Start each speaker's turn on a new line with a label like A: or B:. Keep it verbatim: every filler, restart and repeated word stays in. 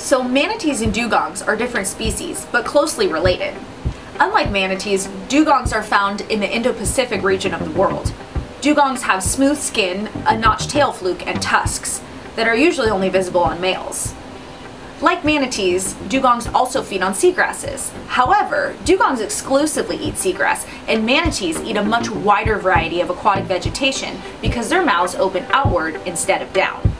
A: So manatees and dugongs are different species, but closely related. Unlike manatees, dugongs are found in the Indo-Pacific region of the world. Dugongs have smooth skin, a notched tail fluke, and tusks that are usually only visible on males. Like manatees, dugongs also feed on seagrasses. However, dugongs exclusively eat seagrass, and manatees eat a much wider variety of aquatic vegetation because their mouths open outward instead of down.